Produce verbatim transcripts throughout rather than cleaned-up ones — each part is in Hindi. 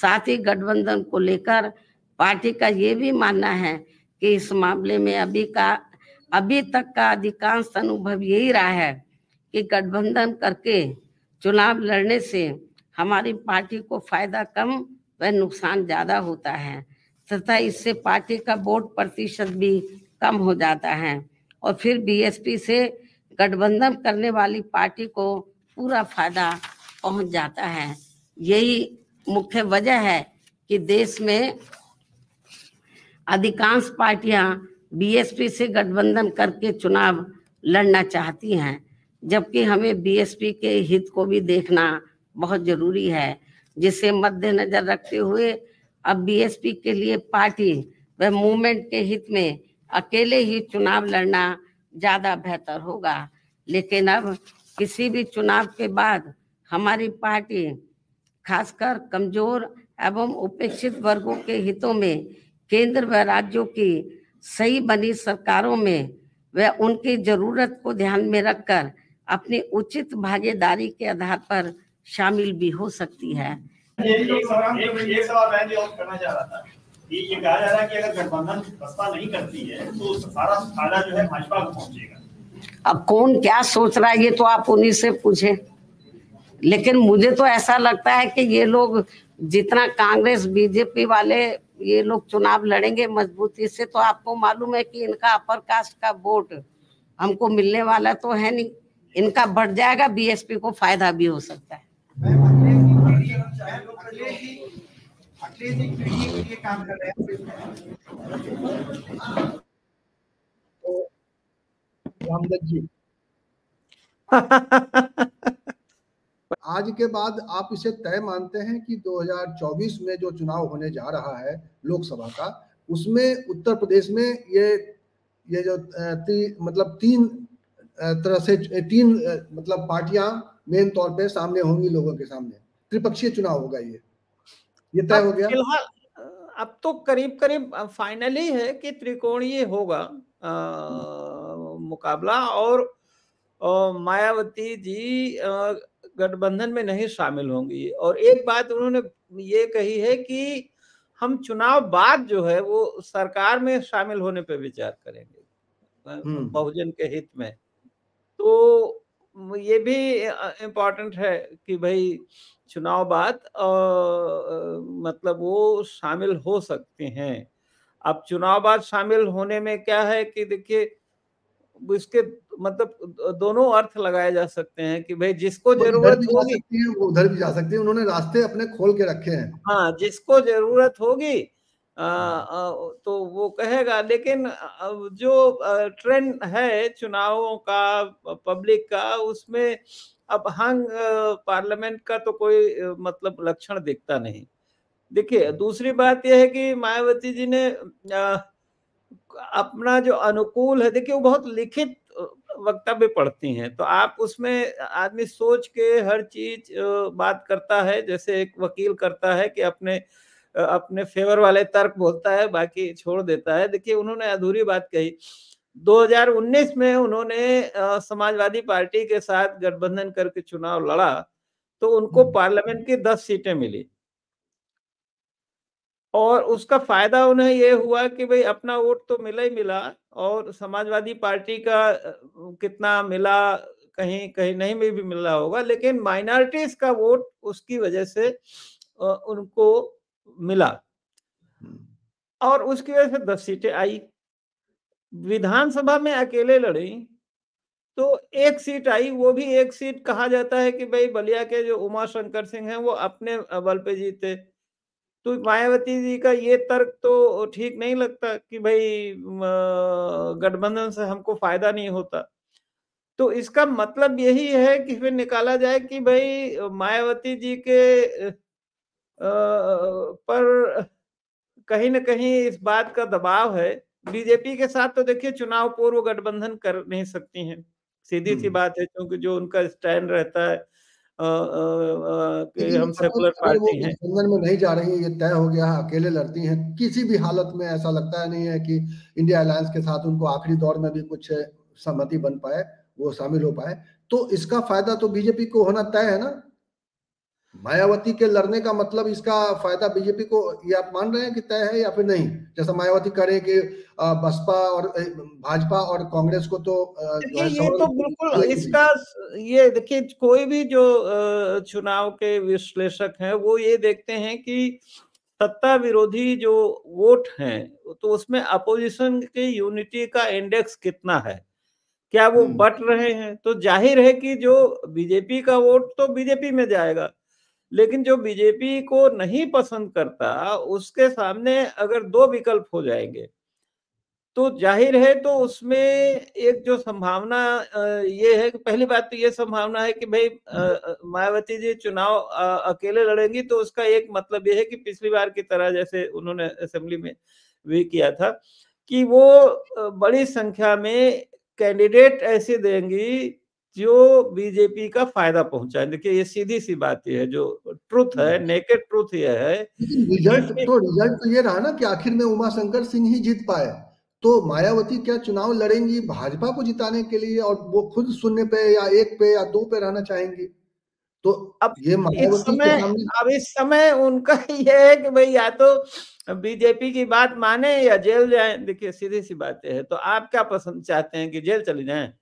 साथ ही गठबंधन को लेकर पार्टी का ये भी मानना है कि इस मामले में अभी का अभी तक का अधिकांश अनुभव यही रहा है कि गठबंधन करके चुनाव लड़ने से हमारी पार्टी को फायदा कम व नुकसान ज्यादा होता है तथा इससे पार्टी का वोट प्रतिशत भी कम हो जाता है और फिर बीएसपी से गठबंधन करने वाली पार्टी को पूरा फायदा पहुंच जाता है। यही मुख्य वजह है कि देश में अधिकांश पार्टियां बीएसपी से गठबंधन करके चुनाव लड़ना चाहती हैं, जबकि हमें बीएसपी के हित को भी देखना बहुत जरूरी है, जिसे मद्देनजर रखते हुए अब बीएसपी के लिए पार्टी व मूवमेंट के हित में अकेले ही चुनाव लड़ना ज्यादा बेहतर होगा। लेकिन अब किसी भी चुनाव के बाद हमारी पार्टी खासकर कमजोर एवं उपेक्षित वर्गों के हितों में केंद्र व राज्यों की सही बनी सरकारों में व उनकी जरूरत को ध्यान में रखकर अपनी उचित भागीदारी के आधार पर शामिल भी हो सकती है। ये एक सवाल एक सवाल मैं भी और करना चाह रहा था कि ये कहा जा रहा है कि अगर गठबंधन बसपा नहीं करती है तो सारा फायदा जो है भाजपा को पहुंचेगा। अब कौन क्या सोच रहा है ये तो आप उन्हीं से पूछे, लेकिन मुझे तो ऐसा लगता है कि ये लोग जितना कांग्रेस बीजेपी वाले ये लोग चुनाव लड़ेंगे मजबूती से, तो आपको मालूम है कि इनका अपर कास्ट का वोट हमको मिलने वाला तो है नहीं, इनका बढ़ जाएगा, बीएसपी को फायदा भी हो सकता है। आज के बाद आप इसे तय मानते हैं कि दो हज़ार चौबीस में जो चुनाव होने जा रहा है लोकसभा का, उसमें उत्तर प्रदेश में ये ये जो ती, मतलब तीन तरह से तीन मतलब पार्टियां मेन तौर पे सामने होंगी लोगों के सामने, त्रिपक्षीय चुनाव होगा, ये ये तय हो गया। फिलहाल अब तो करीब करीब फाइनली है कि त्रिकोणीय होगा आ, मुकाबला, और मायावती जी गठबंधन में नहीं शामिल होंगी। और एक बात उन्होंने ये कही है कि हम चुनाव बाद जो है वो सरकार में शामिल होने पर विचार करेंगे बहुजन के हित में। तो ये भी इम्पोर्टेंट है कि भाई चुनाव बाद मतलब वो शामिल हो सकते हैं। अब चुनाव बाद शामिल होने में क्या है कि देखिए इसके मतलब दोनों अर्थ लगाए जा सकते हैं कि भाई जिसको जरूरत होगी वो उधर भी जा सकते हैं, उन्होंने रास्ते अपने खोल के रखे हैं। हाँ, जिसको जरूरत होगी आ, आ, तो वो कहेगा। लेकिन जो ट्रेंड है चुनावों का पब्लिक का, उसमें अब हंग पार्लियामेंट का तो कोई मतलब लक्षण दिखता नहीं। देखिए दूसरी बात यह है कि मायावती जी ने आ, अपना जो अनुकूल है, देखिए वो बहुत लिखित वक्तव्य पढ़ती हैं, तो आप उसमें आदमी सोच के हर चीज बात करता है, जैसे एक वकील करता है कि अपने अपने फेवर वाले तर्क बोलता है, बाकी छोड़ देता है। देखिए उन्होंने अधूरी बात कही। दो हज़ार उन्नीस में उन्होंने समाजवादी पार्टी के साथ गठबंधन करके चुनाव लड़ा तो उनको पार्लियामेंट की दस सीटें मिली, और उसका फायदा उन्हें ये हुआ कि भाई अपना वोट तो मिला ही मिला, और समाजवादी पार्टी का कितना मिला कहीं कहीं नहीं में भी मिला होगा, लेकिन माइनॉरिटीज का वोट उसकी वजह से उनको मिला, और उसकी वजह से दस सीटें आई। विधानसभा में अकेले लड़ी तो एक सीट आई, वो भी एक सीट कहा जाता है कि भाई बलिया के जो उमा शंकर सिंह हैं वो अपने बल पे जीते। तो मायावती जी का ये तर्क तो ठीक नहीं लगता कि भाई गठबंधन से हमको फायदा नहीं होता। तो इसका मतलब यही है कि फिर निकाला जाए कि भाई मायावती जी के पर कहीं ना कहीं इस बात का दबाव है। बीजेपी के साथ तो देखिए चुनाव पूर्व गठबंधन कर नहीं सकती हैं, सीधी सी बात है, क्योंकि जो उनका स्टैंड रहता है आ, आ, आ, कि हम सेकुलर पार्टी हैं। गठबंधन में नहीं जा रही है, ये तय हो गया है, अकेले लड़ती हैं, किसी भी हालत में ऐसा लगता है नहीं है कि इंडिया अलायंस के साथ उनको आखिरी दौर में भी कुछ सहमति बन पाए, वो शामिल हो पाए, तो इसका फायदा तो बीजेपी को होना तय है ना। मायावती के लड़ने का मतलब इसका फायदा बीजेपी को, ये आप मान रहे हैं कि तय है या फिर नहीं? जैसा मायावती करे कि बसपा और भाजपा और कांग्रेस को तो जो है ये तो बिल्कुल इसका, ये देखिए कोई भी जो चुनाव के विश्लेषक हैं वो ये देखते हैं कि सत्ता विरोधी जो वोट हैं तो उसमें अपोजिशन के यूनिटी का इंडेक्स कितना है, क्या वो बट रहे हैं? तो जाहिर है कि जो बीजेपी का वोट तो बीजेपी में जाएगा, लेकिन जो बीजेपी को नहीं पसंद करता उसके सामने अगर दो विकल्प हो जाएंगे तो जाहिर है तो उसमें एक जो संभावना ये है कि पहली बात तो ये संभावना है कि भाई मायावती जी चुनाव अकेले लड़ेंगी तो उसका एक मतलब ये है कि पिछली बार की तरह जैसे उन्होंने असेंबली में भी किया था कि वो बड़ी संख्या में कैंडिडेट ऐसे देंगी जो बीजेपी का फायदा पहुंचाए। देखिए ये सीधी सी बात ये है, जो ट्रुथ है, नेकेड ट्रुथ ये है। रिजल्ट तो रिजल्ट तो ये रहा ना कि आखिर में उमा शंकर सिंह ही जीत पाए, तो मायावती क्या चुनाव लड़ेंगी भाजपा को जिताने के लिए और वो खुद शून्य पे या एक पे या दो पे रहना चाहेंगी? तो अब ये इस समय अब इस समय उनका ये है कि भाई या तो बीजेपी की बात माने या जेल जाए। देखिए सीधी सी बातें है, तो आप क्या पसंद चाहते हैं कि जेल चली जाएं?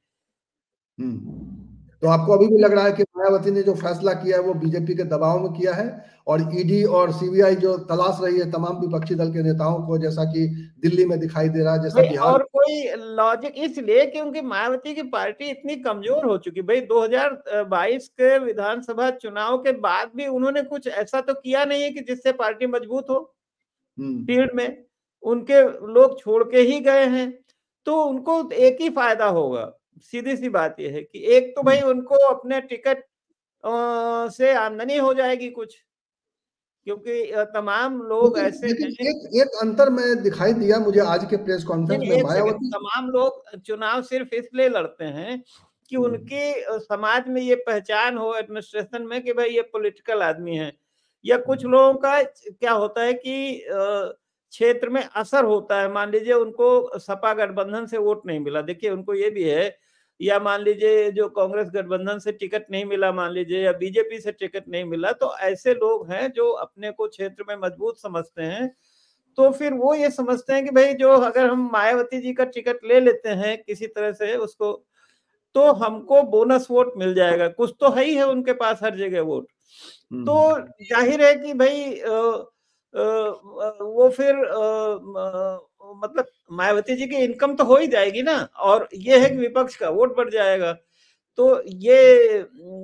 तो आपको अभी भी लग रहा है कि मायावती ने जो फैसला किया है वो बीजेपी के दबाव में किया है और ईडी और सीबीआई जो तलाश रही है तमाम विपक्षी दल के नेताओं को, जैसा कि दिल्ली में दिखाई दे रहा है, जैसा बिहार, और कोई लॉजिक इसलिए क्योंकि मायावती की पार्टी इतनी कमजोर हो चुकी। भाई दो हज़ार बाईस के विधानसभा चुनाव के बाद भी उन्होंने कुछ ऐसा तो किया नहीं है कि जिससे पार्टी मजबूत हो। फील्ड में उनके लोग छोड़ के ही गए हैं, तो उनको एक ही फायदा होगा। सीधी सी बात यह है कि एक तो भाई उनको अपने टिकट से आमदनी हो जाएगी कुछ, क्योंकि तमाम लोग ऐसे लेकिन एक एक अंतर में दिखाई दिया मुझे आज के प्रेस कॉन्फ्रेंस में, मायावती तमाम लोग चुनाव सिर्फ इसलिए लड़ते हैं कि उनकी समाज में ये पहचान हो एडमिनिस्ट्रेशन में कि भाई ये पॉलिटिकल आदमी है, या कुछ लोगों का क्या होता है कि क्षेत्र में असर होता है। मान लीजिए उनको सपा गठबंधन से वोट नहीं मिला, देखिए उनको ये भी है, या मान लीजिए जो कांग्रेस गठबंधन से टिकट नहीं मिला, मान लीजिए या बीजेपी से टिकट नहीं मिला, तो ऐसे लोग हैं जो अपने को क्षेत्र में मजबूत समझते हैं। तो फिर वो ये समझते हैं कि भाई जो अगर हम मायावती जी का टिकट ले लेते हैं किसी तरह से उसको, तो हमको बोनस वोट मिल जाएगा, कुछ तो है ही है उनके पास हर जगह वोट। तो जाहिर है कि भाई आ, आ, वो फिर आ, मतलब मायावती जी की इनकम तो हो ही जाएगी ना, और ये है कि विपक्ष का वोट बढ़ जाएगा। तो ये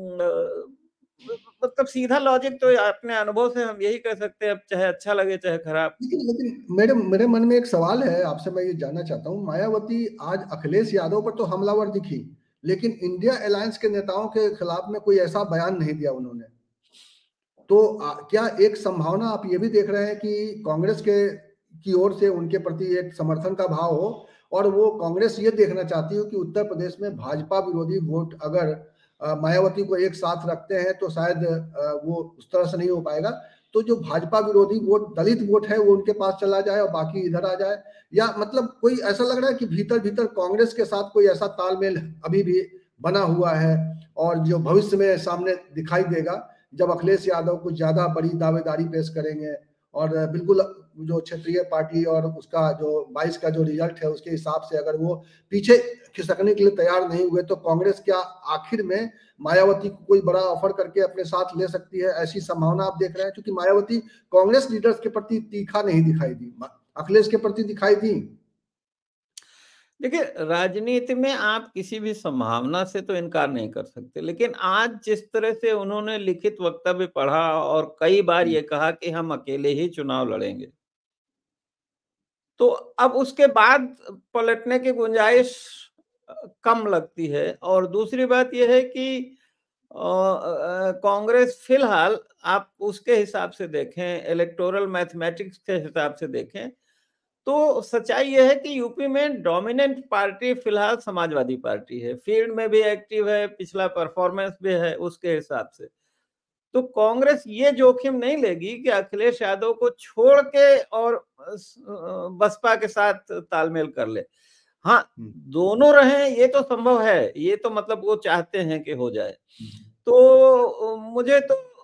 मतलब सीधा लॉजिक तो अपने अनुभव से हम यही कह सकते हैं, चाहे अच्छा लगे चाहे खराब। लेकिन लेकिन मेरे मेरे मन में एक सवाल है आपसे, मैं ये जानना चाहता हूँ, मायावती आज अखिलेश यादव पर तो हमलावर दिखी, लेकिन इंडिया अलायंस के नेताओं के खिलाफ में कोई ऐसा बयान नहीं दिया उन्होंने। तो आ, क्या एक संभावना आप ये भी देख रहे हैं कि कांग्रेस के की ओर से उनके प्रति एक समर्थन का भाव हो, और वो कांग्रेस ये देखना चाहती हो कि उत्तर प्रदेश में भाजपा विरोधी वोट अगर मायावती को एक साथ रखते हैं तो शायद वो उस तरह से नहीं हो पाएगा, तो जो भाजपा विरोधी वोट दलित वोट है वो उनके पास चला जाए और बाकी इधर आ जाए? या मतलब कोई ऐसा लग रहा है कि भीतर भीतर कांग्रेस के साथ कोई ऐसा तालमेल अभी भी बना हुआ है और जो भविष्य में सामने दिखाई देगा जब अखिलेश यादव कुछ ज्यादा बड़ी दावेदारी पेश करेंगे और बिल्कुल जो क्षेत्रीय पार्टी और उसका जो बाईस का जो रिजल्ट है उसके हिसाब से अगर वो पीछे खिसकने के लिए तैयार नहीं हुए, तो कांग्रेस क्या आखिर में मायावती को कोई बड़ा ऑफर करके अपने साथ ले सकती है? ऐसी संभावना आप देख रहे हैं? क्योंकि मायावती कांग्रेस लीडर्स के प्रति तीखा नहीं दिखाई दी, अखिलेश के प्रति दिखाई दी। देखिए राजनीति में आप किसी भी संभावना से तो इनकार नहीं कर सकते, लेकिन आज जिस तरह से उन्होंने लिखित वक्तव्य पढ़ा और कई बार ये कहा कि हम अकेले ही चुनाव लड़ेंगे, तो अब उसके बाद पलटने की गुंजाइश कम लगती है। और दूसरी बात यह है कि कांग्रेस फिलहाल आप उसके हिसाब से देखें, इलेक्टोरल मैथमेटिक्स के हिसाब से देखें, तो सच्चाई यह है कि यूपी में डोमिनेंट पार्टी फिलहाल समाजवादी पार्टी है, फील्ड में भी एक्टिव है, पिछला परफॉर्मेंस भी है उसके हिसाब से। तो कांग्रेस ये जोखिम नहीं लेगी कि अखिलेश यादव को छोड़ के और बसपा के साथ तालमेल कर ले। हाँ, दोनों रहें ये तो संभव है, ये तो मतलब वो चाहते हैं कि हो जाए। तो मुझे तो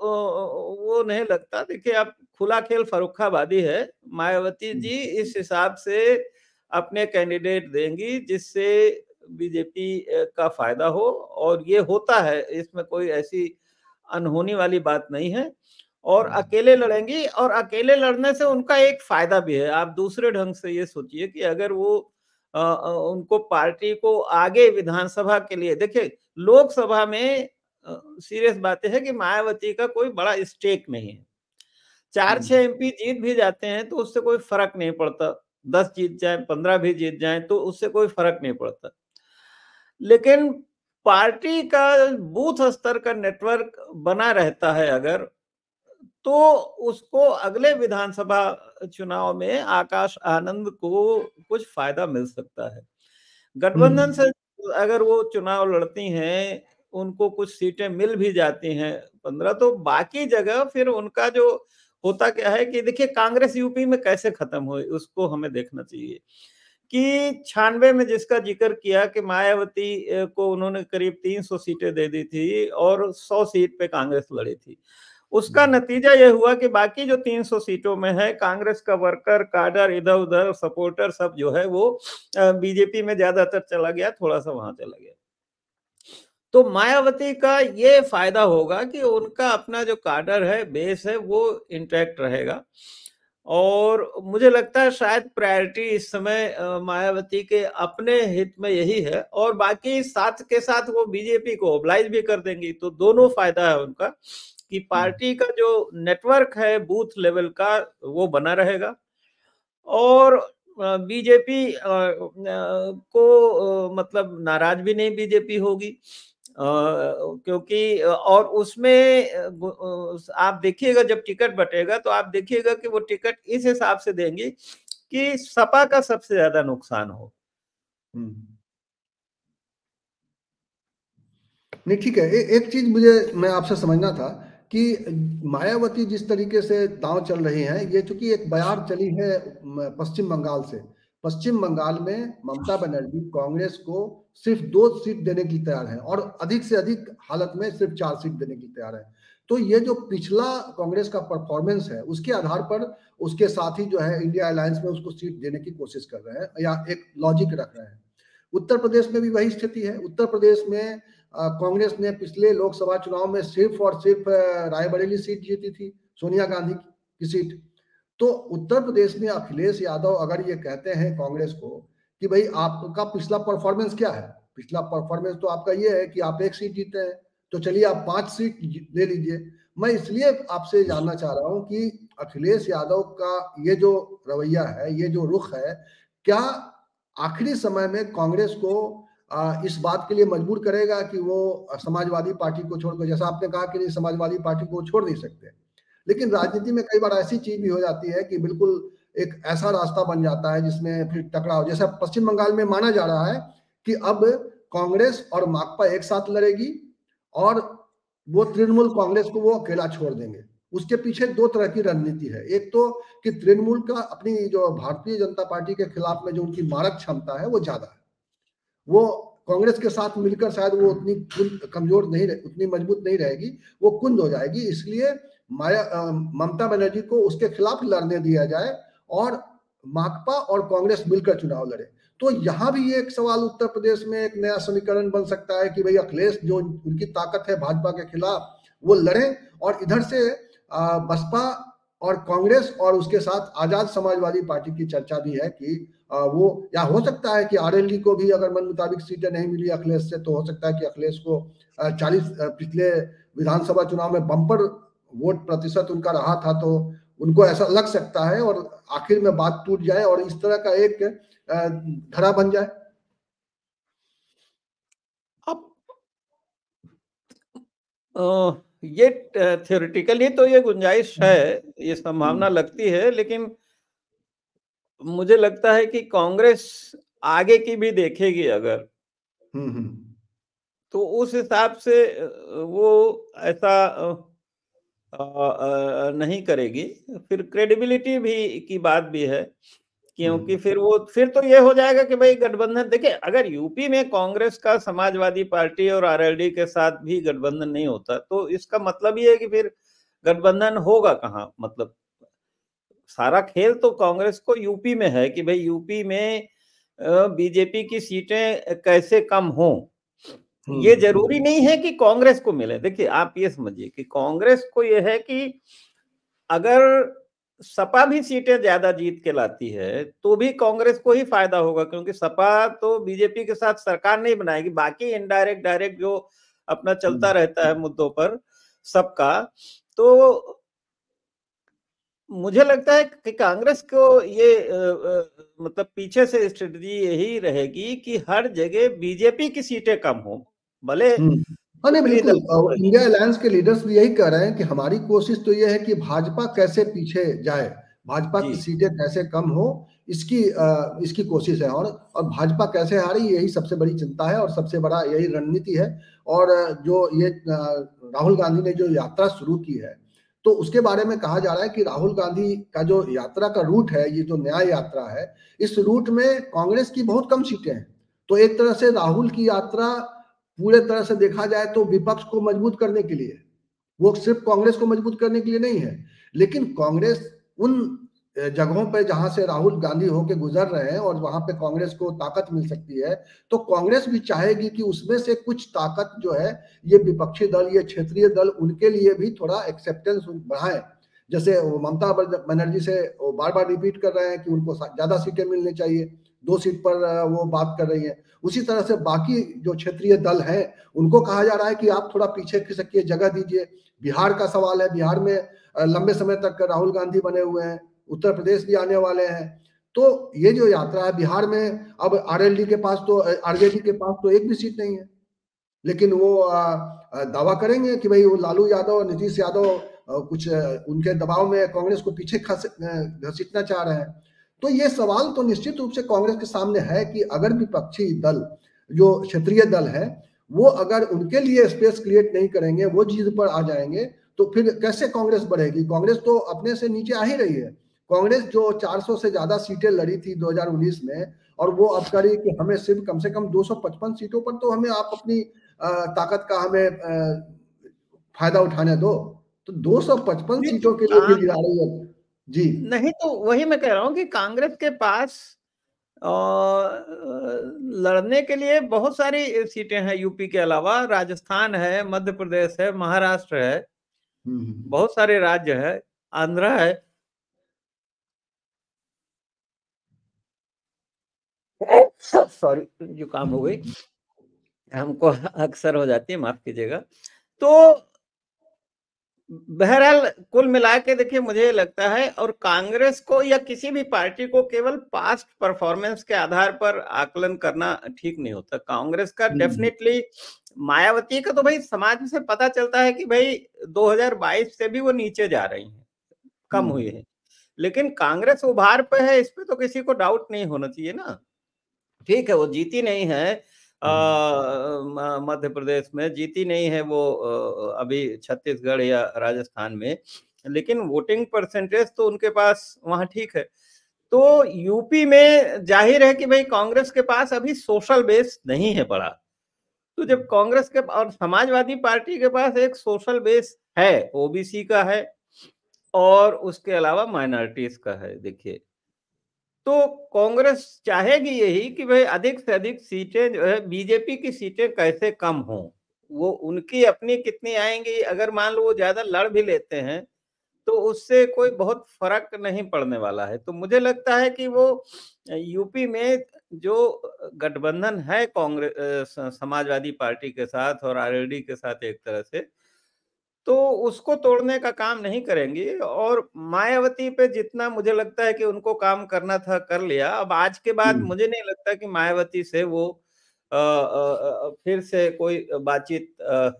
वो नहीं लगता। देखिए, अब खुला खेल फर्रुखाबादी है। मायावती जी इस हिसाब से अपने कैंडिडेट देंगी जिससे बीजेपी का फायदा हो, और ये होता है, इसमें कोई ऐसी अनहोनी वाली बात नहीं है। और अकेले लड़ेंगी, और अकेले लड़ने से उनका एक फायदा भी है। आप दूसरे ढंग से ये सोचिए कि अगर वो आ, आ, उनको पार्टी को आगे विधानसभा के लिए, देखिए लोकसभा में सीरियस बात है कि मायावती का कोई बड़ा स्टेक नहीं है। चार छह एमपी जीत भी जाते हैं तो उससे कोई फर्क नहीं पड़ता, दस जीत जाए, पंद्रह भी जीत जाए तो उससे कोई फर्क नहीं पड़ता। लेकिन पार्टी का बूथ स्तर का नेटवर्क बना रहता है अगर, तो उसको अगले विधानसभा चुनाव में आकाश आनंद को कुछ फायदा मिल सकता है। गठबंधन से अगर वो चुनाव लड़ती हैं, उनको कुछ सीटें मिल भी जाती हैं पंद्रह, तो बाकी जगह फिर उनका जो होता क्या है कि देखिए कांग्रेस यूपी में कैसे खत्म हुई उसको हमें देखना चाहिए। कि छियानवे में जिसका जिक्र किया कि मायावती को उन्होंने करीब तीन सौ सीटें दे दी थी और सौ सीट पे कांग्रेस लड़ी थी, उसका नतीजा यह हुआ कि बाकी जो तीन सौ सीटों में है, कांग्रेस का वर्कर काडर इधर उधर सपोर्टर सब जो है वो बीजेपी में ज्यादातर चला गया, थोड़ा सा वहां चला गया। तो मायावती का ये फायदा होगा कि उनका अपना जो काडर है, बेस है, वो इंटैक्ट रहेगा। और मुझे लगता है शायद प्रायोरिटी इस समय मायावती के अपने हित में यही है, और बाकी साथ के साथ वो बीजेपी को ओबलाइज भी कर देंगी। तो दोनों फायदा है उनका कि पार्टी का जो नेटवर्क है बूथ लेवल का वो बना रहेगा, और बीजेपी को मतलब नाराज भी नहीं बीजेपी होगी, क्योंकि और उसमें आप देखिएगा जब टिकट बटेगा तो आप देखिएगा कि वो टिकट इस हिसाब से देंगी कि सपा का सबसे ज्यादा नुकसान हो। नहीं, ठीक है। ए, एक चीज मुझे मैं आपसे समझना था कि मायावती जिस तरीके से दांव चल रही हैं, ये चूंकि एक बयार चली है पश्चिम बंगाल से, पश्चिम बंगाल में ममता बनर्जी कांग्रेस को सिर्फ दो सीट देने के लिए तैयार है और अधिक से अधिक हालत में सिर्फ चार सीट देने के लिए तैयार है। तो ये जो पिछला कांग्रेस का परफॉर्मेंस है उसके आधार पर उसके साथी जो है इंडिया अलायंस में उसको सीट देने की कोशिश कर रहे हैं या एक लॉजिक रख रहे हैं। उत्तर प्रदेश में भी वही स्थिति है। उत्तर प्रदेश में कांग्रेस ने पिछले लोकसभा चुनाव में सिर्फ और सिर्फ रायबरेली सीट जीती थी, सोनिया गांधी की सीट। तो उत्तर प्रदेश में अखिलेश यादव अगर ये कहते हैं कांग्रेस को कि भाई आपका पिछला परफॉर्मेंस क्या है, पिछला परफॉर्मेंस तो आपका ये है कि आप एक सीट जीते हैं, तो चलिए आप पांच सीट ले लीजिए। मैं इसलिए आपसे जानना चाह रहा हूं कि अखिलेश यादव का ये जो रवैया है, ये जो रुख है, क्या आखिरी समय में कांग्रेस को इस बात के लिए मजबूर करेगा कि वो समाजवादी पार्टी को छोड़कर, जैसा आपने कहा कि नहीं समाजवादी पार्टी को छोड़ नहीं सकते, लेकिन राजनीति में कई बार ऐसी चीज भी हो जाती है कि बिल्कुल एक ऐसा रास्ता बन जाता है जिसमें फिर टकराव, जैसा पश्चिम बंगाल में माना जा रहा है कि अब कांग्रेस और माकपा एक साथ लड़ेगी और वो तृणमूल कांग्रेस को वो अकेला छोड़ देंगे। उसके पीछे दो तरह की रणनीति है। एक तो कि तृणमूल का अपनी जो भारतीय जनता पार्टी के खिलाफ में जो उनकी मारक क्षमता है वो ज्यादा है, वो कांग्रेस के साथ मिलकर शायद वो उतनी कमजोर नहीं रहे, उतनी मजबूत नहीं रहेगी, वो कुंद हो जाएगी। इसलिए माया ममता बनर्जी को उसके खिलाफ लड़ने दिया जाए और माकपा और कांग्रेस मिलकर चुनाव लड़े। तो यहाँ भी एक सवाल उत्तर प्रदेश में एक नया समीकरण बन सकता है कि भाई अखिलेश जो उनकी ताकत है भाजपा के खिलाफ वो लड़े, और इधर से बसपा और कांग्रेस और उसके साथ आजाद समाजवादी पार्टी की चर्चा भी है कि वो, या हो सकता है कि आरएलडी को भी अगर मन मुताबिक सीटें नहीं मिली अखिलेश से, तो हो सकता है कि अखिलेश को चालीस पिछले विधानसभा चुनाव में बम्पर वोट प्रतिशत उनका रहा था, तो उनको ऐसा लग सकता है और आखिर में बात टूट जाए और इस तरह का एक धरा बन जाए। अब ये थ्योरेटिकली तो ये गुंजाइश है, ये संभावना लगती है, लेकिन मुझे लगता है कि कांग्रेस आगे की भी देखेगी अगर, तो उस हिसाब से वो ऐसा नहीं करेगी। फिर क्रेडिबिलिटी भी की बात भी है, क्योंकि फिर वो फिर तो ये हो जाएगा कि भाई गठबंधन, देखिए अगर यूपी में कांग्रेस का समाजवादी पार्टी और आरएलडी के साथ भी गठबंधन नहीं होता तो इसका मतलब ये है कि फिर गठबंधन होगा कहाँ? मतलब सारा खेल तो कांग्रेस को यूपी में है कि भाई यूपी में बीजेपी की सीटें कैसे कम हों। ये जरूरी नहीं है कि कांग्रेस को मिले। देखिए आप ये समझिए कि कांग्रेस को ये है कि अगर सपा भी सीटें ज्यादा जीत के लाती है तो भी कांग्रेस को ही फायदा होगा, क्योंकि सपा तो बीजेपी के साथ सरकार नहीं बनाएगी। बाकी इनडायरेक्ट डायरेक्ट जो अपना चलता रहता है मुद्दों पर सबका, तो मुझे लगता है कि कांग्रेस को ये आ, आ, मतलब पीछे से स्ट्रेटजी यही रहेगी कि हर जगह बीजेपी की सीटें कम हो, भले हाँ नहीं बिल्कुल। इंडिया अलायंस के लीडर्स भी यही कह रहे हैं कि हमारी कोशिश तो ये है कि भाजपा कैसे पीछे जाए, भाजपा की सीटें कैसे कम हो, इसकी आ, इसकी कोशिश है। और और भाजपा कैसे हारी, यही सबसे बड़ी चिंता है और सबसे बड़ा यही रणनीति है। और जो ये राहुल गांधी ने जो यात्रा शुरू की है, तो उसके बारे में कहा जा रहा है कि राहुल गांधी का जो यात्रा का रूट है, ये जो न्याय यात्रा है, इस रूट में कांग्रेस की बहुत कम सीटें हैं। तो एक तरह से राहुल की यात्रा पूरे तरह से देखा जाए तो विपक्ष को मजबूत करने के लिए, वो सिर्फ कांग्रेस को मजबूत करने के लिए नहीं है। लेकिन कांग्रेस उन जगहों पे जहां से राहुल गांधी होके गुजर रहे हैं और वहां पे कांग्रेस को ताकत मिल सकती है, तो कांग्रेस भी चाहेगी कि उसमें से कुछ ताकत जो है ये विपक्षी दल, ये क्षेत्रीय दल, उनके लिए भी थोड़ा एक्सेप्टेंस बढ़ाए। जैसे ममता बनर्जी से वो बार बार रिपीट कर रहे हैं कि उनको ज्यादा सीटें मिलनी चाहिए, दो सीट पर वो बात कर रही है। उसी तरह से बाकी जो क्षेत्रीय दल हैं उनको कहा जा रहा है कि आप थोड़ा पीछे खिसकिए, जगह दीजिए। बिहार का सवाल है, बिहार में लंबे समय तक राहुल गांधी बने हुए हैं, उत्तर प्रदेश भी आने वाले हैं। तो ये जो यात्रा है बिहार में, अब आरएलडी के पास तो आरजेडी के पास तो एक भी सीट नहीं है, लेकिन वो दावा करेंगे कि भाई वो लालू यादव और नीतीश यादव कुछ उनके दबाव में कांग्रेस को पीछे घसीटना चाह रहे हैं। तो ये सवाल तो निश्चित रूप से कांग्रेस के सामने है कि अगर विपक्षी दल, जो क्षेत्रीय दल है, वो अगर उनके लिए स्पेस क्रिएट नहीं करेंगे, वो जीत पर आ जाएंगे, तो फिर कैसे कांग्रेस बढ़ेगी? कांग्रेस तो अपने से नीचे आ ही रही है। कांग्रेस जो चार सौ से ज्यादा सीटें लड़ी थी दो हज़ार उन्नीस में, और वो अब करी कि हमें सिर्फ कम से कम दो सौ पचपन सीटों पर तो हमें आप अपनी ताकत का हमें फायदा उठाने दो। तो दो सौ पचपन सीटों के लिए गिरा रही है जी। नहीं, तो वही मैं कह रहा हूँ कि कांग्रेस के पास लड़ने के लिए बहुत सारी सीटें हैं। यूपी के अलावा राजस्थान है, मध्य प्रदेश है, महाराष्ट्र है, बहुत सारे राज्य है, आंध्र है। सॉरी, जुकाम हो गई, हमको अक्सर हो जाती है, माफ कीजिएगा। तो बहरहाल कुल मिला के देखिए, मुझे लगता है, और कांग्रेस को या किसी भी पार्टी को केवल पास्ट परफॉर्मेंस के आधार पर आकलन करना ठीक नहीं होता। कांग्रेस का डेफिनेटली, मायावती का तो भाई समाज से पता चलता है कि भाई दो हज़ार बाईस से भी वो नीचे जा रही हैं, कम हुई है, लेकिन कांग्रेस उभार पे है, इस पे तो किसी को डाउट नहीं होना चाहिए ना। ठीक है, वो जीती नहीं है मध्य प्रदेश में, जीती नहीं है वो आ, अभी छत्तीसगढ़ या राजस्थान में, लेकिन वोटिंग परसेंटेज तो उनके पास वहां ठीक है। तो यूपी में जाहिर है कि भाई कांग्रेस के पास अभी सोशल बेस नहीं है बड़ा। तो जब कांग्रेस के और समाजवादी पार्टी के पास एक सोशल बेस है, ओबीसी का है और उसके अलावा माइनॉरिटीज का है, देखिए, तो कांग्रेस चाहेगी यही कि भाई अधिक से अधिक सीटें जो है बीजेपी की सीटें कैसे कम हो। वो उनकी अपनी कितनी आएंगी, अगर मान लो वो ज्यादा लड़ भी लेते हैं तो उससे कोई बहुत फर्क नहीं पड़ने वाला है। तो मुझे लगता है कि वो यूपी में जो गठबंधन है कांग्रेस समाजवादी पार्टी के साथ और आरएलडी के साथ एक तरह से, तो उसको तोड़ने का काम नहीं करेंगी। और मायावती पे जितना मुझे लगता है कि उनको काम करना था कर लिया। अब आज के बाद मुझे नहीं लगता कि मायावती से वो आ, आ, फिर से कोई बातचीत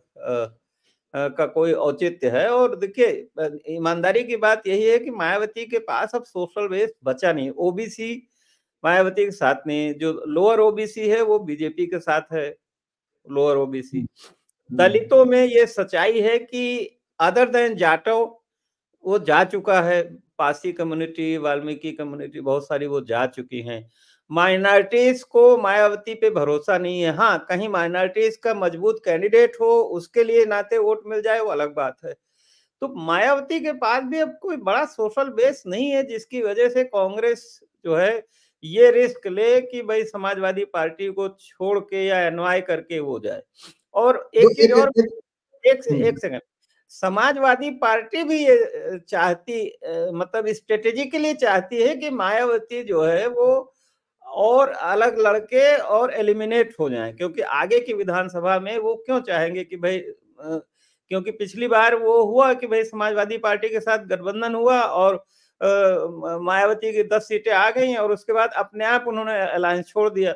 का कोई औचित्य है। और देखिए, ईमानदारी की बात यही है कि मायावती के पास अब सोशल बेस बचा नहीं। ओबीसी मायावती के साथ नहीं, जो लोअर ओबीसी है वो बीजेपी के साथ है, लोअर ओबीसी। दलितों में ये सच्चाई है कि अदर देन जाटव वो जा चुका है, पासी कम्युनिटी, वाल्मीकि कम्युनिटी, बहुत सारी वो जा चुकी हैं। माइनॉरिटीज को मायावती पे भरोसा नहीं है। हाँ, कहीं माइनॉरिटीज का मजबूत कैंडिडेट हो, उसके लिए नाते वोट मिल जाए, वो अलग बात है। तो मायावती के पास भी अब कोई बड़ा सोशल बेस नहीं है, जिसकी वजह से कांग्रेस जो है ये रिस्क ले कि भाई समाजवादी पार्टी को छोड़ के या एनवाय करके वो जाए। और एक तो चीज एक, और, एक, एक, एक से एक सेकंड, समाजवादी पार्टी भी ये चाहती, मतलब स्ट्रेटेजिकली चाहती है कि मायावती जो है वो और अलग लड़के और एलिमिनेट हो जाएं, क्योंकि आगे की विधानसभा में वो क्यों चाहेंगे कि भाई, क्योंकि पिछली बार वो हुआ कि भाई समाजवादी पार्टी के साथ गठबंधन हुआ और मायावती की दस सीटें आ गई और उसके बाद अपने आप उन्होंने अलायंस छोड़ दिया।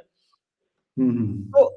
तो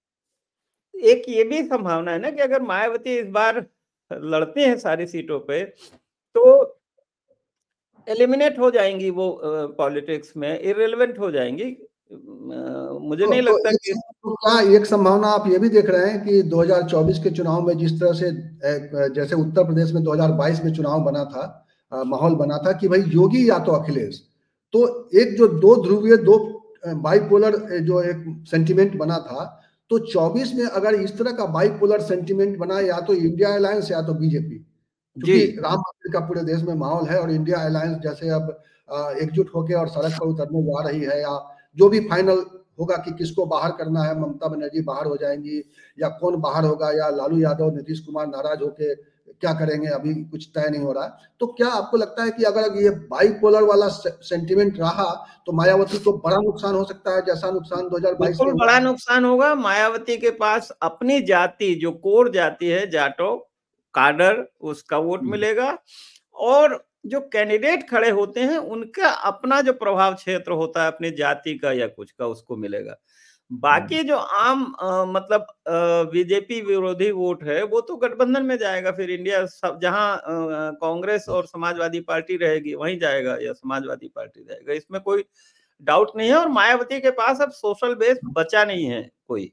एक ये भी संभावना है ना कि अगर मायावती इस बार लड़ते हैं सारी सीटों पे तो एलिमिनेट हो जाएंगी, वो पॉलिटिक्स में इररिलेवेंट हो जाएंगी। मुझे तो, नहीं लगता तो कि तो क्या एक संभावना आप ये भी देख रहे हैं कि दो हज़ार चौबीस के चुनाव में जिस तरह से जैसे उत्तर प्रदेश में दो हज़ार बाईस में चुनाव बना था, माहौल बना था कि भाई योगी या तो अखिलेश, तो एक जो दो ध्रुवीय दो बाइपोलर जो एक सेंटिमेंट बना था, तो चौबीस में अगर इस तरह का बाइपोलर सेंटिमेंट बना, या तो इंडिया अलायंस या तो बीजेपी, क्योंकि राम मंदिर का पूरे देश में माहौल है और इंडिया अलायंस जैसे अब एकजुट होकर और सड़क पर उतरने जा रही है, या जो भी फाइनल होगा कि किसको बाहर करना है, ममता बनर्जी बाहर हो जाएंगी या कौन बाहर होगा, या लालू यादव नीतीश कुमार नाराज होके क्या करेंगे, अभी कुछ तय नहीं हो रहा है। तो क्या आपको लगता है कि अगर ये बाइपोलर वाला सेंटिमेंट रहा तो मायावती को बड़ा नुकसान हो सकता है, जैसा नुकसान दो हज़ार बाईस में बड़ा नुकसान होगा? मायावती के पास अपनी जाति, जो कोर जाति है जाटो काडर, उसका वोट मिलेगा, और जो कैंडिडेट खड़े होते हैं उनका अपना जो प्रभाव क्षेत्र होता है अपनी जाति का या कुछ का, उसको मिलेगा। बाकी जो आम आ, मतलब बीजेपी विरोधी वोट है वो तो गठबंधन में जाएगा, फिर इंडिया सब जहां कांग्रेस और समाजवादी पार्टी रहेगी वहीं जाएगा या समाजवादी पार्टी जाएगा, इसमें कोई डाउट नहीं है। और मायावती के पास अब सोशल बेस बचा नहीं है कोई।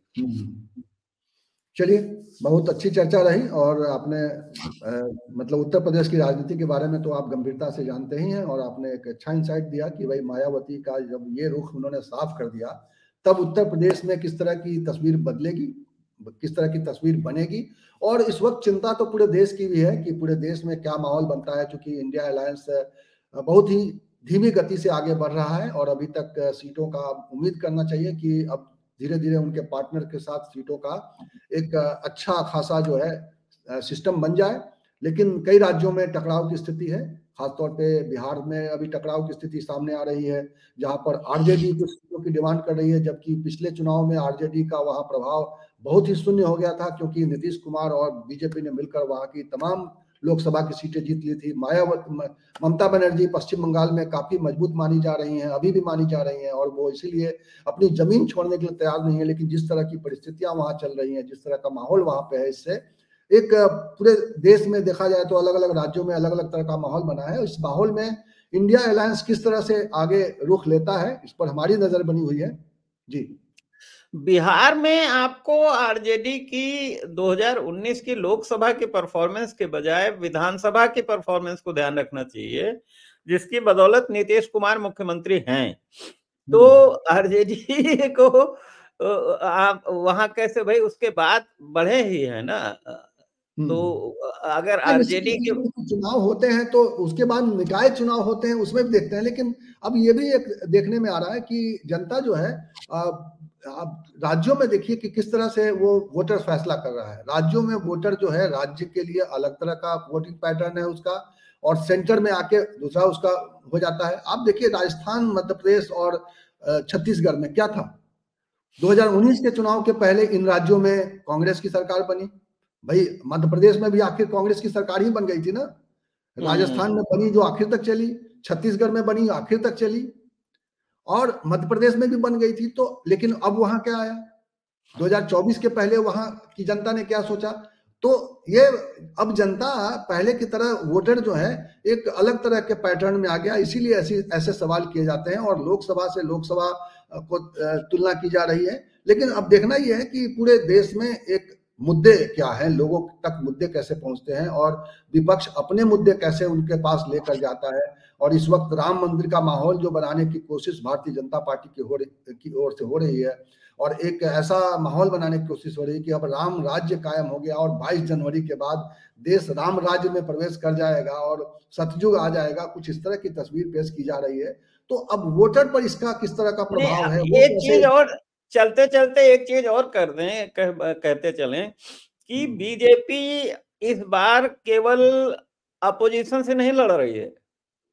चलिए, बहुत अच्छी चर्चा रही, और आपने आ, मतलब उत्तर प्रदेश की राजनीति के बारे में तो आप गंभीरता से जानते ही हैं, और आपने एक अच्छा इंसाइट दिया कि भाई मायावती का जब ये रुख उन्होंने साफ कर दिया तब उत्तर प्रदेश में किस तरह की तस्वीर बदलेगी, किस तरह की तस्वीर बनेगी। और इस वक्त चिंता तो पूरे देश की भी है कि पूरे देश में क्या माहौल बनता है, क्योंकि इंडिया अलायंस बहुत ही धीमी गति से आगे बढ़ रहा है और अभी तक सीटों का उम्मीद करना चाहिए कि अब धीरे धीरे उनके पार्टनर के साथ सीटों का एक अच्छा खासा जो है सिस्टम बन जाए। लेकिन कई राज्यों में टकराव की स्थिति है, खासतौर पे बिहार में अभी टकराव की स्थिति सामने आ रही है, जहां पर आरजेडी कुछ सीटों की डिमांड कर रही है, जबकि पिछले चुनाव में आरजेडी का वहां प्रभाव बहुत ही शून्य हो गया था, क्योंकि नीतीश कुमार और बीजेपी ने मिलकर वहां की तमाम लोकसभा की सीटें जीत ली थी। मायावती ममता बनर्जी पश्चिम बंगाल में काफी मजबूत मानी जा रही हैं, अभी भी मानी जा रही हैं, और वो इसीलिए अपनी जमीन छोड़ने के लिए तैयार नहीं है। लेकिन जिस तरह की परिस्थितियां वहां चल रही हैं, जिस तरह का माहौल वहां पे है, इससे एक पूरे देश में देखा जाए तो अलग अलग राज्यों में अलग अलग तरह का माहौल बना है। इस माहौल में इंडिया अलायंस किस तरह से आगे रुख लेता है, इस पर हमारी नजर बनी हुई है। जी, बिहार में आपको आरजेडी की दो हज़ार उन्नीस की लोकसभा की परफॉर्मेंस के बजाय विधानसभा की परफॉर्मेंस को ध्यान रखना चाहिए, जिसकी बदौलत नीतीश कुमार मुख्यमंत्री हैं। तो आरजेडी को आप वहां कैसे भाई उसके बाद बढ़े ही है ना, तो अगर आरजेडी के चुनाव होते हैं तो उसके बाद निकाय चुनाव होते हैं, उसमें भी देखते हैं। लेकिन अब ये भी एक देखने में आ रहा है कि जनता जो है आप राज्यों में देखिए कि किस तरह से वो वोटर फैसला कर रहा है। राज्यों में वोटर जो है राज्य के लिए अलग तरह का वोटिंग पैटर्न है उसका, और सेंटर में आके दूसरा उसका हो जाता है। आप देखिए राजस्थान, मध्य प्रदेश और छत्तीसगढ़ में क्या था। दो हज़ार उन्नीस के चुनाव के पहले इन राज्यों में कांग्रेस की सरकार बनी, भाई मध्य प्रदेश में भी आखिर कांग्रेस की सरकार ही बन गई थी ना, राजस्थान में बनी जो आखिर तक चली, छत्तीसगढ़ में बनी आखिर तक चली, और मध्य प्रदेश में भी बन गई थी। तो लेकिन अब वहां क्या आया, दो हज़ार चौबीस के पहले वहां की जनता ने क्या सोचा। तो ये अब जनता पहले की तरह वोटर जो है एक अलग तरह के पैटर्न में आ गया, इसीलिए ऐसे ऐसे सवाल किए जाते हैं और लोकसभा से लोकसभा को तुलना की जा रही है। लेकिन अब देखना यह है कि पूरे देश में एक मुद्दे क्या हैं, लोगों तक मुद्दे कैसे पहुंचते हैं और विपक्ष अपने मुद्दे कैसे उनके पास लेकर जाता है। और इस वक्त राम मंदिर का माहौल जो बनाने की कोशिश भारतीय जनता पार्टी की हो रही की ओर से हो रही है, और एक ऐसा माहौल बनाने की कोशिश हो रही है कि अब राम राज्य कायम हो गया और बाईस जनवरी के बाद देश राम राज्य में प्रवेश कर जाएगा और सतयुग आ जाएगा, कुछ इस तरह की तस्वीर पेश की जा रही है। तो अब वोटर पर इसका किस तरह का प्रभाव है, वो एक कैसे? चीज और चलते चलते एक चीज और कर दें, कह, कहते चलें कि बीजेपी इस बार केवल अपोजिशन से नहीं लड़ रही है,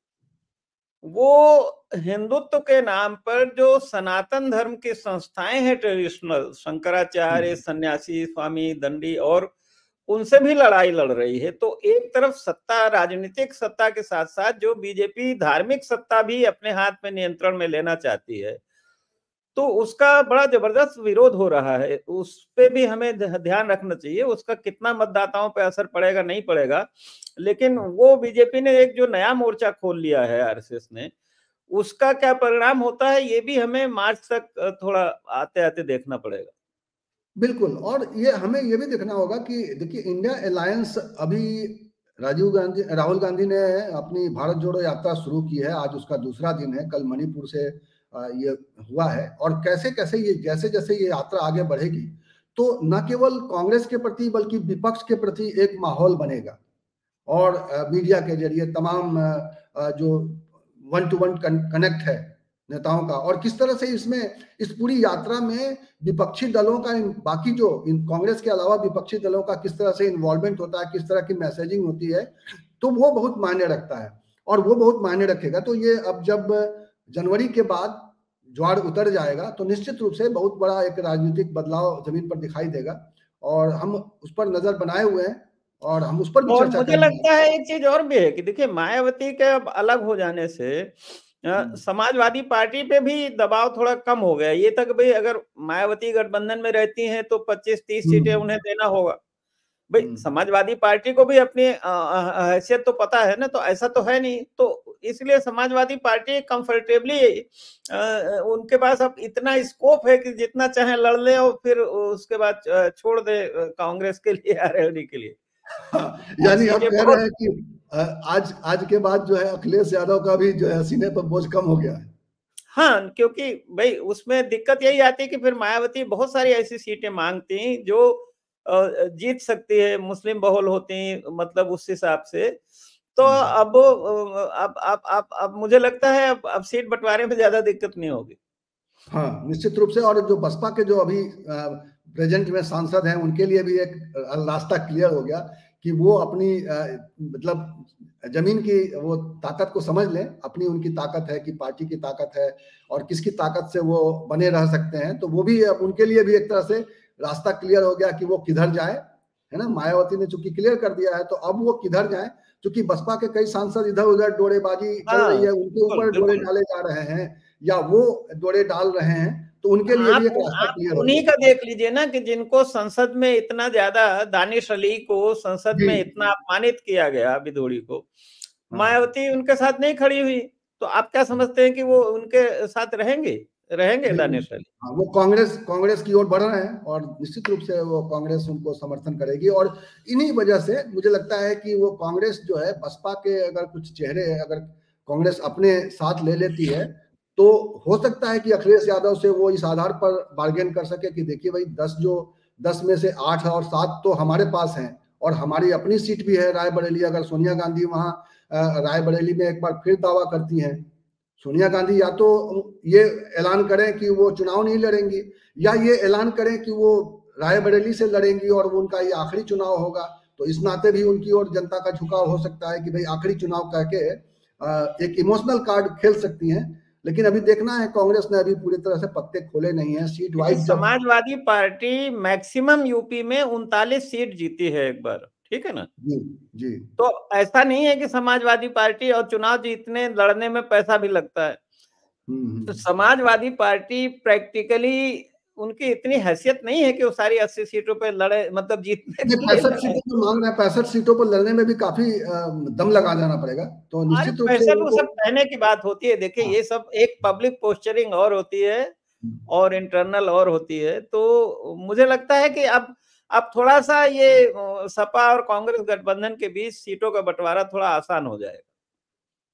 वो हिंदुत्व के नाम पर जो सनातन धर्म की संस्थाएं हैं ट्रेडिशनल, शंकराचार्य, सन्यासी, स्वामी दंडी, और उनसे भी लड़ाई लड़ रही है। तो एक तरफ सत्ता, राजनीतिक सत्ता के साथ साथ जो बीजेपी धार्मिक सत्ता भी अपने हाथ में नियंत्रण में लेना चाहती है, तो उसका बड़ा जबरदस्त विरोध हो रहा है। उस पे भी हमें ध्यान रखना चाहिए, उसका कितना मतदाताओं पे असर पड़ेगा नहीं पड़ेगा, लेकिन वो बीजेपी ने एक जो नया मोर्चा खोल लिया है आरएसएस ने, उसका क्या परिणाम होता है ये भी हमें मार्च तक थोड़ा आते आते देखना पड़ेगा। बिल्कुल, और ये हमें ये भी देखना होगा कि देखिए इंडिया अलायंस, अभी राजीव गांधी राहुल गांधी ने अपनी भारत जोड़ो यात्रा शुरू की है, आज उसका दूसरा दिन है, कल मणिपुर से ये हुआ है, और कैसे कैसे ये जैसे जैसे ये यात्रा आगे बढ़ेगी तो न केवल कांग्रेस के प्रति बल्कि विपक्ष के प्रति एक माहौल बनेगा, और मीडिया के जरिए तमाम जो वन टू वन कनेक्ट है नेताओं का, और किस तरह से इसमें इस पूरी यात्रा में विपक्षी दलों का, बाकी जो कांग्रेस के अलावा विपक्षी दलों का किस तरह से इन्वॉल्वमेंट होता है, किस तरह की मैसेजिंग होती है, तो वो बहुत मायने रखता है और वो बहुत मायने रखेगा। तो ये अब जब जनवरी के बाद ज्वार उतर जाएगा तो निश्चित रूप से बहुत बड़ा एक राजनीतिक बदलाव जमीन पर दिखाई देगा, और हम उस पर नजर बनाए हुए हैं और हम उस पर भी और चर्चा मुझे करेंगे। लगता है एक चीज और भी है कि देखिए मायावती के अब अलग हो जाने से समाजवादी पार्टी पे भी दबाव थोड़ा कम हो गया। ये तक भाई अगर मायावती गठबंधन में रहती हैं तो पच्चीस तीस सीटें उन्हें देना होगा। भाई समाजवादी पार्टी को भी अपनी हैसियत तो पता है ना, तो ऐसा तो है नहीं, तो इसलिए समाजवादी पार्टी कंफर्टेबली उनके पास अब इतना स्कोप है कि जितना चाहे लड़ ले और फिर उसके बाद छोड़ दे कांग्रेस के लिए, आरएलडी के लिए। यानी आप कह रहे हैं कि आज आज के बाद जो है अखिलेश यादव का भी जो है सीने पर बोझ कम हो गया है। हाँ, क्योंकि भाई उसमें दिक्कत यही आती है कि फिर मायावती बहुत सारी ऐसी सीटें मांगती जो जीत सकती है, मुस्लिम बहुल होती, मतलब उस हिसाब से। तो अब अब अब अब अब मुझे लगता है अब अब सीट बंटवारे में ज्यादा दिक्कत नहीं होगी। हाँ, निश्चित रूप से। और जो बसपा के जो अभी प्रेजेंट में सांसद हैं उनके लिए भी एक रास्ता क्लियर हो गया कि वो अपनी मतलब जमीन की वो ताकत को समझ लें, अपनी उनकी ताकत है कि पार्टी की ताकत है और किसकी ताकत से वो बने रह सकते हैं। तो वो भी अब उनके लिए भी एक तरह से रास्ता क्लियर हो गया कि वो किधर जाए, है ना। मायावती ने चूंकि क्लियर कर दिया है तो अब वो किधर जाए, क्योंकि बसपा के कई सांसद इधर उधर डोरेबाजी चल रही है, उनके ऊपर डोरे डाले जा रहे हैं या वो डोरे डाल रहे हैं, तो उनके लिए भी एक रास्ता क्लियर हो गया। उन्हीं का देख लीजिए ना कि जिनको संसद में इतना ज्यादा, दानिश अली को संसद में इतना अपमानित किया गया, विधोड़ी को, मायावती उनके साथ नहीं खड़ी हुई, तो आप क्या समझते हैं कि वो उनके साथ रहेंगे रहेंगे दानिश अली? हाँ, वो कांग्रेस कांग्रेस की ओर बढ़ रहे हैं और निश्चित रूप से वो कांग्रेस उनको समर्थन करेगी। और इन्हीं वजह से मुझे लगता है कि वो कांग्रेस जो है, बसपा के अगर कुछ चेहरे अगर कांग्रेस अपने साथ ले लेती है तो हो सकता है कि अखिलेश यादव से वो इस आधार पर बार्गेन कर सके कि देखिए भाई, दस जो दस में से आठ और सात तो हमारे पास हैं और हमारी अपनी सीट भी है रायबरेली। अगर सोनिया गांधी वहां रायबरेली में एक बार फिर दावा करती हैं, सोनिया गांधी या तो ये ऐलान करें कि वो चुनाव नहीं लड़ेंगी, या ये ऐलान करें कि वो रायबरेली से लड़ेंगी और वो उनका ये आखिरी चुनाव होगा, तो इस नाते भी उनकी ओर जनता का झुकाव हो सकता है कि भाई आखिरी चुनाव कह के एक इमोशनल कार्ड खेल सकती हैं। लेकिन अभी देखना है, कांग्रेस ने अभी पूरी तरह से पत्ते खोले नहीं है seat wise. Samajwadi Party maximum UP में उनतालीस सीट जीती है एक बार, ठीक है ना जी जी। तो ऐसा नहीं है कि समाजवादी पार्टी, और चुनाव जीतने लड़ने में पैसा भी लगता है, तो समाजवादी पार्टी प्रैक्टिकली उनकी इतनी हैसियत नहीं है कि वो सारी अस्सी सीटों पे लड़े, मतलब जीतने। पैंसठ सीटों पर मांग रहे हैं, पैंसठ सीटों पर लड़ने में भी काफी दम लगा जाना पड़ेगा, तो निश्चित रूप से वो सब कहने की बात होती है। देखिए ये सब एक पब्लिक पोस्चरिंग और होती है और इंटरनल और होती है। तो मुझे लगता है कि अब अब थोड़ा सा ये सपा और कांग्रेस गठबंधन के बीच सीटों का बंटवारा थोड़ा आसान हो जाएगा।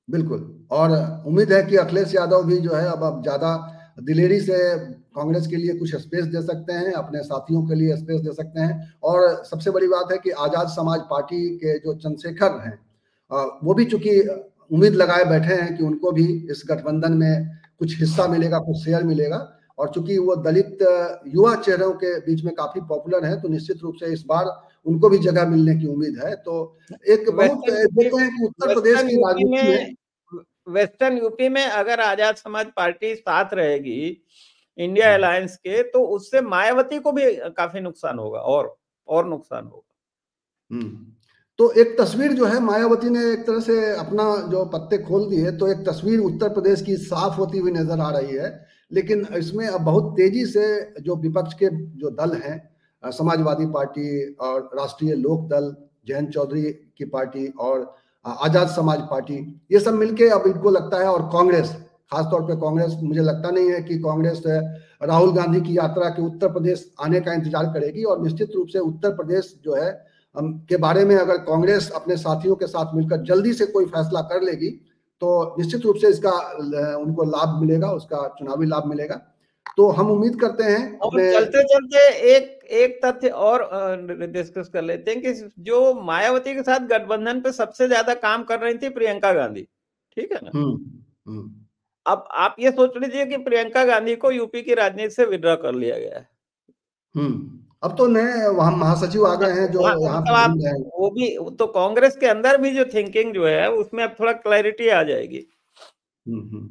बिल्कुल, और उम्मीद है कि अखिलेश यादव भी जो है अब अब ज्यादा दिलेरी से कांग्रेस के लिए कुछ स्पेस दे सकते हैं, अपने साथियों के लिए स्पेस दे सकते हैं। और सबसे बड़ी बात है कि आजाद समाज पार्टी के जो चंद्रशेखर हैं, वो भी चूंकि उम्मीद लगाए बैठे हैं कि उनको भी इस गठबंधन में कुछ हिस्सा मिलेगा, कुछ शेयर मिलेगा। और चूंकि वो दलित युवा चेहरों के बीच में काफी पॉपुलर है, तो निश्चित रूप से इस बार उनको भी जगह मिलने की उम्मीद है। तो एक बहुत देखते हैं कि उत्तर प्रदेश की राजनीति में, वेस्टर्न यूपी में अगर आजाद समाज पार्टी साथ रहेगी इंडिया अलायंस के, तो उससे मायावती को भी काफी नुकसान होगा, और और नुकसान होगा। हम्म तो एक तस्वीर जो है, मायावती ने एक तरह से अपना जो पत्ते खोल दिए, तो एक तस्वीर उत्तर प्रदेश की साफ होती हुई नजर आ रही है। लेकिन इसमें अब बहुत तेजी से जो विपक्ष के जो दल हैं, समाजवादी पार्टी और राष्ट्रीय लोक दल, जयंत चौधरी की पार्टी और आजाद समाज पार्टी, ये सब मिलके अब इनको लगता है, और कांग्रेस खासतौर पे कांग्रेस, मुझे लगता नहीं है कि कांग्रेस राहुल गांधी की यात्रा के उत्तर प्रदेश आने का इंतजार करेगी। और निश्चित रूप से उत्तर प्रदेश जो है के बारे में अगर कांग्रेस अपने साथियों के साथ मिलकर जल्दी से कोई फैसला कर लेगी, तो निश्चित रूप से इसका उनको लाभ मिलेगा, उसका चुनावी लाभ मिलेगा। तो हम उम्मीद करते हैं। और चलते चलते एक एक तथ्य और डिस्कस कर लेते हैं कि जो मायावती के साथ गठबंधन पे सबसे ज्यादा काम कर रही थी प्रियंका गांधी, ठीक है ना। हम्म हम्म अब आप ये सोच लीजिए कि प्रियंका गांधी को यूपी की राजनीति से विड्रॉ कर लिया गया है। हम्म अब तो नए वहां महासचिव आ गए हैं जो यहाँ पे आप वो भी तो कांग्रेस के अंदर भी जो थिंकिंग जो है उसमें अब थोड़ा क्लैरिटी आ जाएगी। हम्म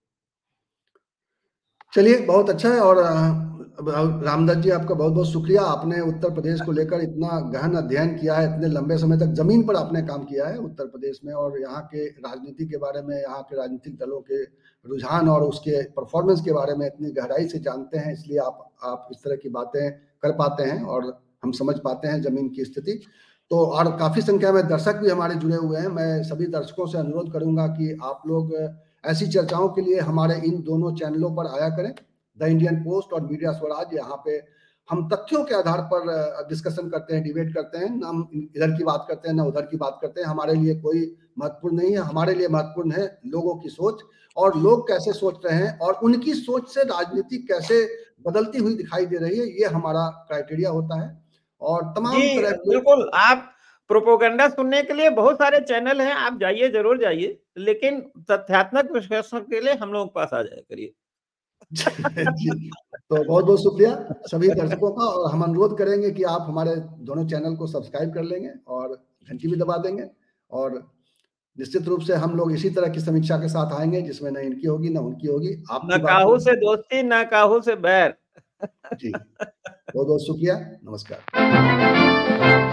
चलिए, बहुत अच्छा है। और रामदास जी, आपका बहुत बहुत शुक्रिया। आपने उत्तर प्रदेश को लेकर इतना गहन अध्ययन किया है, इतने लंबे समय तक जमीन पर आपने काम किया है उत्तर प्रदेश में, और यहाँ के राजनीति के बारे में, यहाँ के राजनीतिक दलों के रुझान और उसके परफॉर्मेंस के बारे में इतनी गहराई से जानते हैं। इसलिए आप आप इस तरह की बातें कर पाते हैं और हम समझ पाते हैं जमीन की स्थिति। तो और काफी संख्या में दर्शक भी हमारे जुड़े हुए हैं। मैं सभी दर्शकों से अनुरोध करूंगा कि आप लोग ऐसी चर्चाओं के लिए हमारे इन दोनों चैनलों पर आया करें, द इंडियन पोस्ट और मीडिया स्वराज। यहाँ पे हम तथ्यों के आधार पर डिस्कशन करते हैं, डिबेट करते हैं, ना हम इधर की बात करते हैं ना उधर की बात करते हैं। हमारे लिए कोई महत्वपूर्ण नहीं है, हमारे लिए महत्वपूर्ण है लोगों की सोच, और लोग कैसे सोच रहे हैं और उनकी सोच से राजनीति कैसे बदलती हुई दिखाई दे रही है, ये हमारा क्राइटेरिया होता है। और तमाम तरह के बिल्कुल, आप प्रोपोगंडा सुनने के लिए बहुत सारे चैनल हैं, आप जाइए, जरूर जाइए, लेकिन तथ्यात्मक विश्लेषण के लिए हम लोगों के पास आ जाया करिए। जी, तो बहुत बहुत शुक्रिया सभी दर्शकों का, और हम अनुरोध करेंगे कि आप हमारे दोनों चैनल को सब्सक्राइब कर लेंगे और घंटी भी दबा देंगे। और निश्चित रूप से हम लोग इसी तरह की समीक्षा के साथ आएंगे, जिसमें न इनकी होगी न उनकी होगी। आप न काहू से दोस्ती, न काहू से बैर। जी, बहुत बहुत शुक्रिया, नमस्कार।